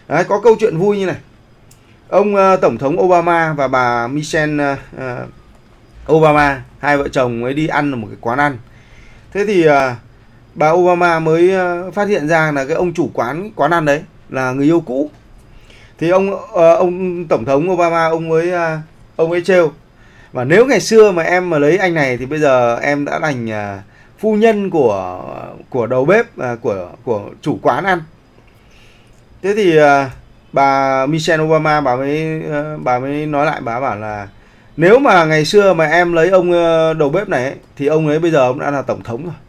Đấy, có câu chuyện vui như này. Ông Tổng thống Obama và bà Michelle Obama, hai vợ chồng mới đi ăn ở một cái quán ăn. Thế thì bà Obama mới phát hiện ra là cái ông chủ quán ăn đấy là người yêu cũ. Thì ông Tổng thống Obama ông ấy trêu, và nếu ngày xưa mà em mà lấy anh này thì bây giờ em đã thành phu nhân của đầu bếp, của chủ quán ăn. Thế thì bà Michelle Obama bà mới nói lại, bà bảo là nếu mà ngày xưa mà em lấy ông đầu bếp này ấy, thì ông ấy bây giờ ông đã là tổng thống rồi.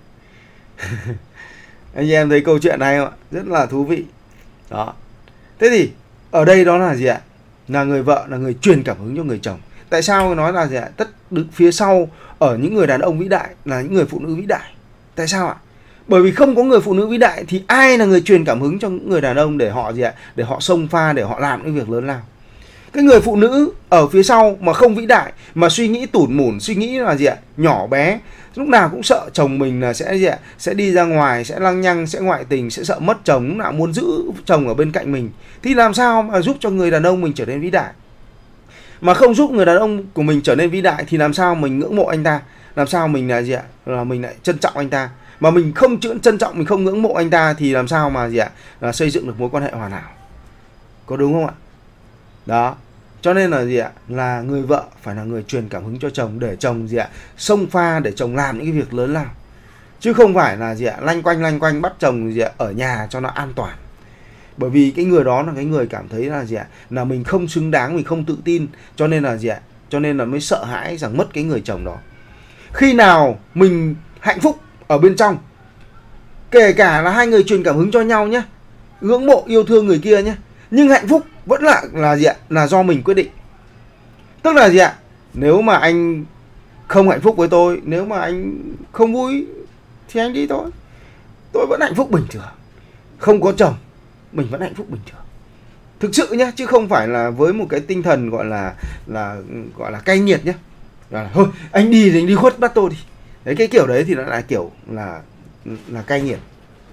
Anh em thấy câu chuyện này không ạ? Rất là thú vị. Đó. Thế thì ở đây đó là gì ạ? Là người vợ là người truyền cảm hứng cho người chồng. Tại sao nói là gì ạ? Đứng phía sau ở những người đàn ông vĩ đại là những người phụ nữ vĩ đại. Tại sao ạ? Bởi vì không có người phụ nữ vĩ đại thì ai là người truyền cảm hứng cho những người đàn ông để họ gì ạ? Để họ xông pha, để họ làm những việc lớn lao. Cái người phụ nữ ở phía sau mà không vĩ đại, mà suy nghĩ tủn mủn, suy nghĩ là gì ạ? Nhỏ bé, lúc nào cũng sợ chồng mình là sẽ gì ạ? Sẽ đi ra ngoài, sẽ lăng nhăng, sẽ ngoại tình, sẽ sợ mất chồng, lúc nào muốn giữ chồng ở bên cạnh mình. Thì làm sao mà giúp cho người đàn ông mình trở nên vĩ đại? Mà không giúp người đàn ông của mình trở nên vĩ đại thì làm sao mình ngưỡng mộ anh ta? Làm sao mình là gì ạ? Là mình lại trân trọng anh ta? Mà mình không trân trọng, mình không ngưỡng mộ anh ta thì làm sao mà gì ạ? Là xây dựng được mối quan hệ hoàn hảo. Có đúng không ạ? Đó. Cho nên là gì ạ? Là người vợ phải là người truyền cảm hứng cho chồng, để chồng gì ạ? Xông pha, để chồng làm những cái việc lớn lao. Chứ không phải là gì ạ? Lanh quanh bắt chồng gì ạ? Ở nhà cho nó an toàn. Bởi vì cái người đó là cái người cảm thấy là gì ạ? Là mình không xứng đáng, mình không tự tin, cho nên là gì ạ? Cho nên là mới sợ hãi rằng mất cái người chồng đó. Khi nào mình hạnh phúc ở bên trong, kể cả là hai người truyền cảm hứng cho nhau nhé, ngưỡng mộ yêu thương người kia nhé, nhưng hạnh phúc vẫn là gì ạ? Là do mình quyết định. Tức là gì ạ? Nếu mà anh không hạnh phúc với tôi, nếu mà anh không vui thì anh đi thôi. Tôi vẫn hạnh phúc bình thường. Không có chồng, mình vẫn hạnh phúc bình thường. Thực sự nhé, chứ không phải là với một cái tinh thần gọi là cay nghiệt nhé. Là thôi, anh đi thì anh đi khuất bắt tôi đi. Đấy, cái kiểu đấy thì nó lại kiểu là cay nghiệt.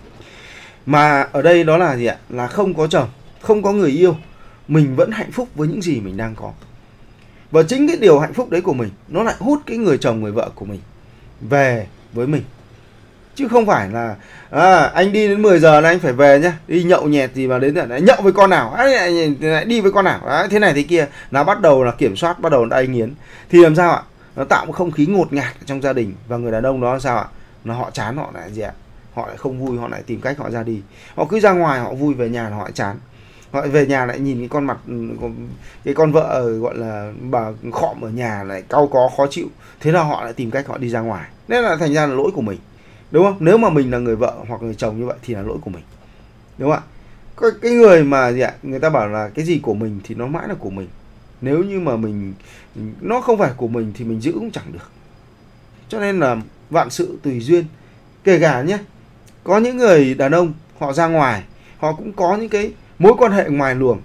Mà ở đây đó là gì ạ? Là không có chồng, không có người yêu, mình vẫn hạnh phúc với những gì mình đang có. Và chính cái điều hạnh phúc đấy của mình, nó lại hút cái người chồng, người vợ của mình về với mình. Chứ không phải là anh đi đến 10 giờ là anh phải về nhá. Đi nhậu nhẹt gì mà đến lại nhậu với con nào, lại đi với con nào, thế này thế kia. Nó bắt đầu là kiểm soát, bắt đầu là đay nghiến. Thì làm sao ạ? Nó tạo một không khí ngột ngạt trong gia đình. Và người đàn ông đó sao ạ? Nó họ chán, họ lại gì ạ? Họ lại không vui, họ lại tìm cách họ ra đi. Họ cứ ra ngoài họ vui, về nhà họ lại chán. Họ về nhà lại nhìn cái con mặt, cái con vợ gọi là bà khọm ở nhà lại cau có khó chịu. Thế là họ lại tìm cách họ đi ra ngoài. Nên là thành ra là lỗi của mình. Đúng không? Nếu mà mình là người vợ hoặc người chồng như vậy thì là lỗi của mình. Đúng không ạ? Cái người mà gì ạ? Người ta bảo là cái gì của mình thì nó mãi là của mình. Nếu như mà nó không phải của mình thì mình giữ cũng chẳng được. Cho nên là vạn sự tùy duyên. Kể cả nhé, có những người đàn ông họ ra ngoài, họ cũng có những cái mối quan hệ ngoài luồng.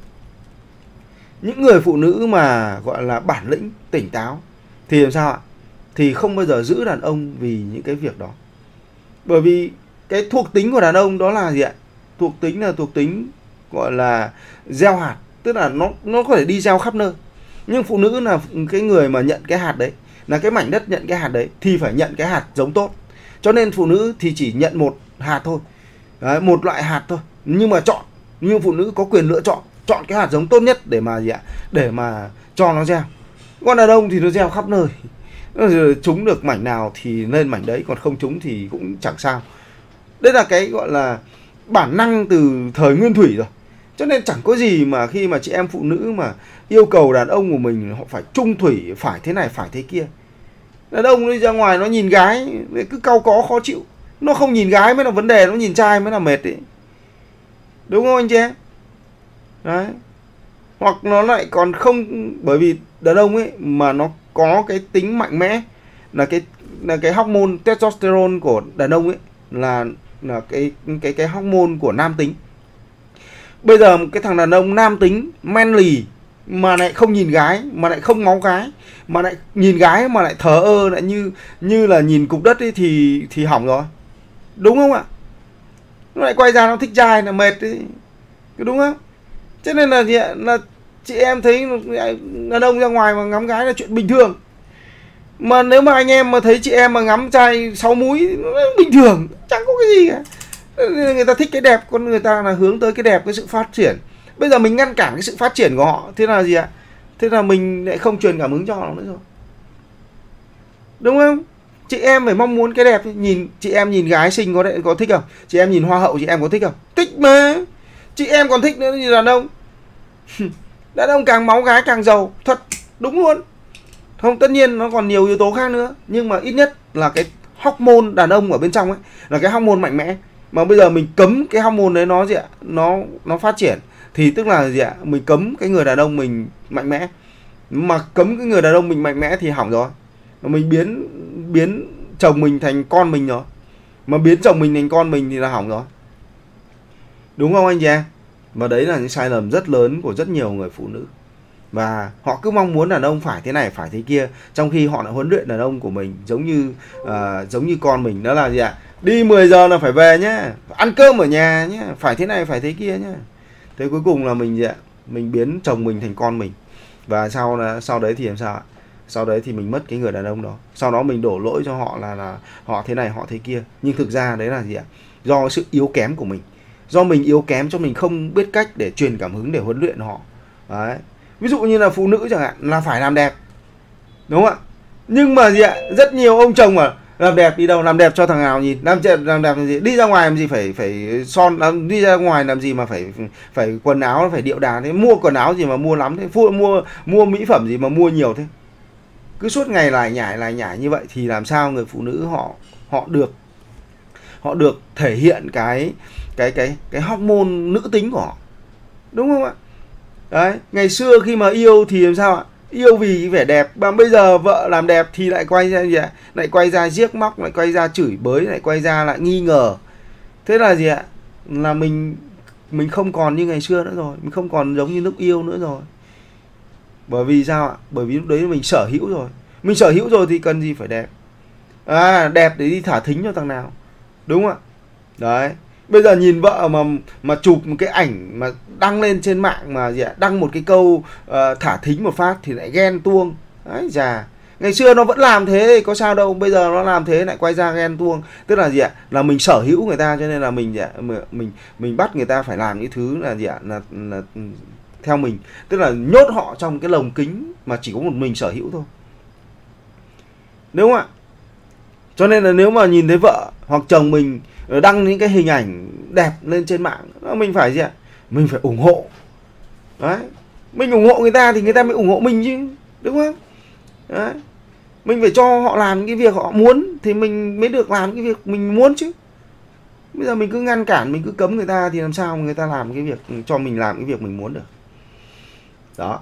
Những người phụ nữ mà gọi là bản lĩnh, tỉnh táo thì làm sao ạ? Thì không bao giờ giữ đàn ông vì những cái việc đó. Bởi vì cái thuộc tính của đàn ông đó là gì ạ? Thuộc tính gọi là gieo hạt. Tức là nó có thể đi gieo khắp nơi. Nhưng phụ nữ là cái người mà nhận cái hạt đấy, là cái mảnh đất nhận cái hạt đấy, thì phải nhận cái hạt giống tốt. Cho nên phụ nữ thì chỉ nhận một hạt thôi. Đấy, một loại hạt thôi. Nhưng mà chọn. Nhưng phụ nữ có quyền lựa chọn. Chọn cái hạt giống tốt nhất để mà gì ạ? Để mà cho nó gieo. Còn đàn ông thì nó gieo khắp nơi. Trúng được mảnh nào thì lên mảnh đấy, còn không trúng thì cũng chẳng sao. Đây là cái gọi là bản năng từ thời nguyên thủy rồi. Cho nên chẳng có gì mà khi mà chị em phụ nữ mà yêu cầu đàn ông của mình họ phải trung thủy, phải thế này, phải thế kia. Đàn ông đi ra ngoài nó nhìn gái cứ cau có khó chịu. Nó không nhìn gái mới là vấn đề, nó nhìn trai mới là mệt ấy. Đúng không anh chị em? Đấy. Hoặc nó lại còn không, bởi vì đàn ông ấy mà nó có cái tính mạnh mẽ là cái hormone testosterone của đàn ông ấy là cái hormone của nam tính. Bây giờ một cái thằng đàn ông nam tính manly mà lại không nhìn gái, mà lại không máu gái, mà lại nhìn gái mà lại thờ ơ, lại như là nhìn cục đất ấy thì hỏng rồi. Đúng không ạ? Nó lại quay ra nó thích trai là mệt ấy. Đúng không? Cho nên là gì ạ, là chị em thấy đàn ông ra ngoài mà ngắm gái là chuyện bình thường. Mà nếu mà anh em mà thấy chị em mà ngắm trai 6 múi bình thường, chẳng có cái gì cả. Người ta thích cái đẹp, con người ta là hướng tới cái đẹp, cái sự phát triển. Bây giờ mình ngăn cản cái sự phát triển của họ, thế là gì ạ? Thế là mình lại không truyền cảm hứng cho họ nữa rồi, đúng không? Chị em phải mong muốn cái đẹp. Nhìn chị em nhìn gái xinh có thích không? Chị em nhìn hoa hậu chị em có thích không? Thích mà. Chị em còn thích nữa như đàn ông. Đàn ông càng máu gái càng giàu, thật, đúng luôn. Không, tất nhiên nó còn nhiều yếu tố khác nữa, nhưng mà ít nhất là cái hormone đàn ông ở bên trong ấy là cái hormone mạnh mẽ. Mà bây giờ mình cấm cái hormone đấy nó gì ạ? Nó phát triển thì tức là gì ạ? Mình cấm cái người đàn ông mình mạnh mẽ. Mà cấm cái người đàn ông mình mạnh mẽ thì hỏng rồi. Mình biến chồng mình thành con mình rồi. Mà biến chồng mình thành con mình thì là hỏng rồi. Đúng không anh chị em? Và đấy là những sai lầm rất lớn của rất nhiều người phụ nữ. Và họ cứ mong muốn đàn ông phải thế này, phải thế kia, trong khi họ đã huấn luyện đàn ông của mình giống như con mình. Đó là gì ạ? Đi 10 giờ là phải về nhá, ăn cơm ở nhà nhá, phải thế này, phải thế kia nhá. Thế cuối cùng là mình gì ạ? Mình biến chồng mình thành con mình. Và sau đấy thì làm sao ạ? Sau đấy thì mình mất cái người đàn ông đó. Sau đó mình đổ lỗi cho họ là họ thế này, họ thế kia. Nhưng thực ra đấy là gì ạ? Do sự yếu kém của mình. Do mình yếu kém cho mình không biết cách để truyền cảm hứng, để huấn luyện họ. Đấy. Ví dụ như là phụ nữ chẳng hạn là phải làm đẹp, đúng không ạ? Nhưng mà gì ạ? Rất nhiều ông chồng mà làm đẹp đi đâu, làm đẹp cho thằng nào nhìn, làm đẹp làm gì? Đi ra ngoài làm gì phải son, đi ra ngoài làm gì mà phải quần áo phải điệu đà thế, mua quần áo gì mà mua lắm thế, mua mỹ phẩm gì mà mua nhiều thế. Cứ suốt ngày lại nhải như vậy thì làm sao người phụ nữ họ được thể hiện cái hormone nữ tính của họ, đúng không ạ? Đấy, ngày xưa khi mà yêu thì làm sao ạ? Yêu vì cái vẻ đẹp, mà bây giờ vợ làm đẹp thì lại quay ra gì ạ? Lại quay ra giếc móc, lại quay ra chửi bới, lại quay ra lại nghi ngờ. Thế là gì ạ? Là mình không còn như ngày xưa nữa rồi, mình không còn giống như lúc yêu nữa rồi. Bởi vì sao ạ? Bởi vì lúc đấy mình sở hữu rồi. Mình sở hữu rồi thì cần gì phải đẹp. Đẹp để đi thả thính cho thằng nào, đúng không ạ? Đấy. Bây giờ nhìn vợ mà chụp một cái ảnh mà đăng lên trên mạng mà gì ạ? Đăng một cái câu thả thính một phát thì lại ghen tuông. Đấy già. Ngày xưa nó vẫn làm thế, có sao đâu, bây giờ nó làm thế lại quay ra ghen tuông. Tức là gì ạ? Là mình sở hữu người ta, cho nên là mình bắt người ta phải làm những thứ là gì ạ? Là theo mình, tức là nhốt họ trong cái lồng kính mà chỉ có một mình sở hữu thôi. Đúng không ạ? Cho nên là nếu mà nhìn thấy vợ hoặc chồng mình đăng những cái hình ảnh đẹp lên trên mạng, mình phải gì ạ? Mình phải ủng hộ. Đấy. Mình ủng hộ người ta thì người ta mới ủng hộ mình chứ, đúng không? Đấy. Mình phải cho họ làm cái việc họ muốn thì mình mới được làm cái việc mình muốn chứ. Bây giờ mình cứ ngăn cản, mình cứ cấm người ta thì làm sao mà người ta làm cái việc, cho mình làm cái việc mình muốn được. Đó.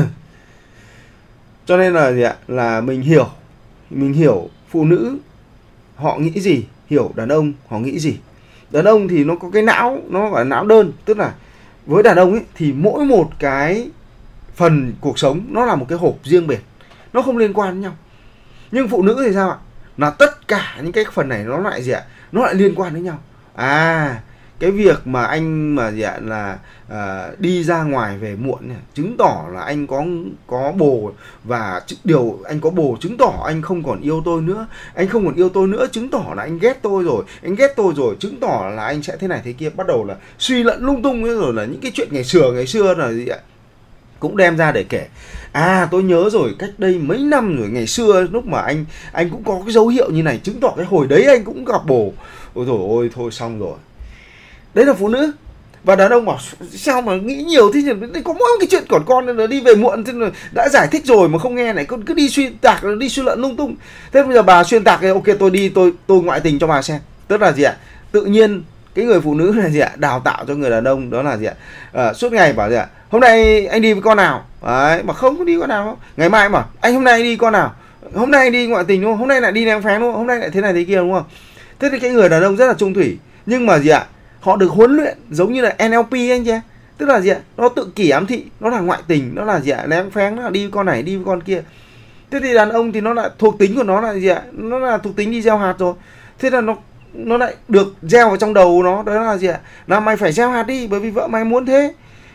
Cho nên là gì ạ? Là mình hiểu phụ nữ họ nghĩ gì, hiểu đàn ông họ nghĩ gì. Đàn ông thì nó có cái não, nó gọi là não đơn. Tức là với đàn ông ấy thì mỗi một cái phần cuộc sống nó là một cái hộp riêng biệt, nó không liên quan với nhau. Nhưng phụ nữ thì sao ạ? Là tất cả những cái phần này nó lại gì ạ? Nó lại liên quan với nhau. Cái việc mà anh mà gì ạ? Là đi ra ngoài về muộn này, chứng tỏ là anh có bồ, và điều anh có bồ chứng tỏ anh không còn yêu tôi nữa. Anh không còn yêu tôi nữa chứng tỏ là anh ghét tôi rồi. Anh ghét tôi rồi chứng tỏ là anh sẽ thế này thế kia. Bắt đầu là suy luận lung tung ấy, rồi là những cái chuyện ngày xưa là gì ạ? Cũng đem ra để kể. Tôi nhớ rồi, cách đây mấy năm rồi, ngày xưa lúc mà anh cũng có cái dấu hiệu như này, chứng tỏ cái hồi đấy anh cũng gặp bồ. Ôi dồi ôi, thôi xong rồi. Đấy là phụ nữ. Và đàn ông bảo sao mà nghĩ nhiều thế nhỉ? Có mỗi cái chuyện còn con nó đi về muộn thế, đã giải thích rồi mà không nghe này, con cứ đi xuyên tạc, đi suy luận lung tung. Thế bây giờ bà xuyên tạc, ok tôi đi tôi ngoại tình cho bà xem. Tức là gì ạ? Tự nhiên cái người phụ nữ là gì ạ? Đào tạo cho người đàn ông đó là gì ạ? Suốt ngày bảo gì ạ? Hôm nay anh đi với con nào? Đấy, mà không có đi con nào không? Ngày mai mà anh hôm nay anh đi con nào? Hôm nay anh đi ngoại tình đúng không? Hôm nay lại đi ném phén đúng không? Hôm nay lại thế này thế kia đúng không? Thế thì cái người đàn ông rất là trung thủy, nhưng mà gì ạ? Họ được huấn luyện giống như là NLP anh chị. Tức là gì ạ? Nó tự kỷ ám thị, nó là ngoại tình, nó là gì ạ? Ném phén, nó là đi với con này, đi với con kia. Thế thì đàn ông thì nó lại thuộc tính của nó là gì ạ? Nó là thuộc tính đi gieo hạt rồi. Thế là nó lại được gieo vào trong đầu nó, đó là gì ạ? Là mày phải gieo hạt đi, bởi vì vợ mày muốn thế.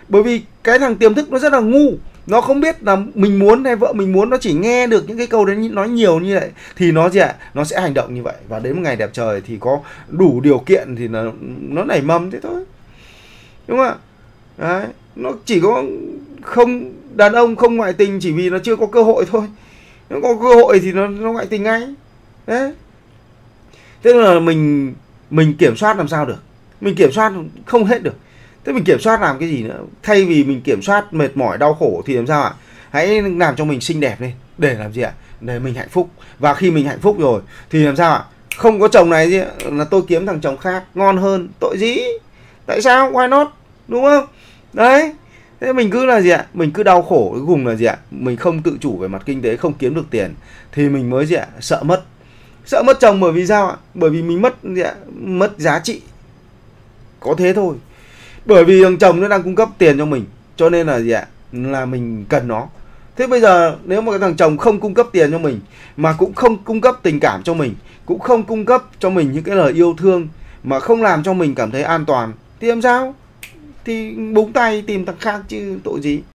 Bởi vì cái thằng tiềm thức nó rất là ngu, nó không biết là mình muốn hay vợ mình muốn, nó chỉ nghe được những cái câu đấy nói nhiều như vậy thì nó gì ạ, nó sẽ hành động như vậy, và đến một ngày đẹp trời thì có đủ điều kiện thì nó nảy mầm thế thôi, đúng không ạ? Đấy, nó chỉ có không, đàn ông không ngoại tình chỉ vì nó chưa có cơ hội thôi, nó có cơ hội thì nó ngoại tình ngay đấy. Thế là mình kiểm soát làm sao được, mình kiểm soát không hết được. Thế mình kiểm soát làm cái gì nữa? Thay vì mình kiểm soát mệt mỏi đau khổ thì làm sao ạ? Hãy làm cho mình xinh đẹp lên. Để làm gì ạ? Để mình hạnh phúc. Và khi mình hạnh phúc rồi thì làm sao ạ? Không có chồng này gì là tôi kiếm thằng chồng khác ngon hơn, tội gì? Tại sao? Why not? Đúng không? Đấy. Thế mình cứ là gì ạ? Mình cứ đau khổ cuối cùng là gì ạ? Mình không tự chủ về mặt kinh tế, không kiếm được tiền thì mình mới gì ạ? Sợ mất. Sợ mất chồng bởi vì sao ạ? Bởi vì mình mất gì ạ? Mất giá trị. Có thế thôi. Bởi vì thằng chồng nó đang cung cấp tiền cho mình, cho nên là gì ạ? Là mình cần nó. Thế bây giờ nếu mà cái thằng chồng không cung cấp tiền cho mình, mà cũng không cung cấp tình cảm cho mình, cũng không cung cấp cho mình những cái lời yêu thương, mà không làm cho mình cảm thấy an toàn, thì làm sao? Thì búng tay tìm thằng khác chứ tội gì.